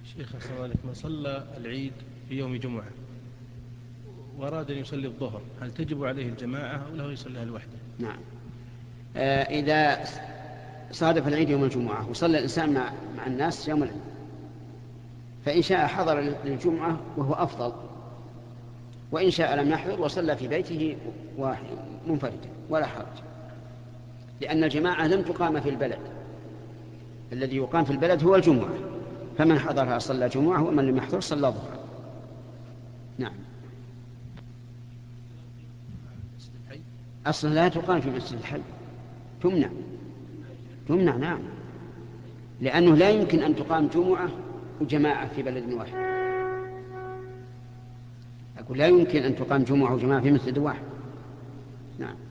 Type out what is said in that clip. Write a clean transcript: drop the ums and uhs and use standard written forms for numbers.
شيخ أحسن الله عليك، من صلى العيد في يوم جمعة وأراد أن يصلي الظهر، هل تجب عليه الجماعة أو له يصليها لوحده؟ نعم. إذا صادف العيد يوم الجمعة وصلى الإنسان مع الناس يوم العيد، فإن شاء حضر للجمعة وهو أفضل، وإن شاء لم يحضر وصلى في بيته منفردا ولا حرج، لأن الجماعة لم تقام في البلد، الذي يقام في البلد هو الجمعة، فمن حضرها صلى جمعة ومن لم يحضر صلى ظهرا. نعم. أصلا لا تقام في مسجد الحي، تمنع. نعم، لأنه لا يمكن أن تقام جمعة وجماعة في بلد واحد. أقول لا يمكن أن تقام جمعة وجماعة في مسجد واحد. نعم.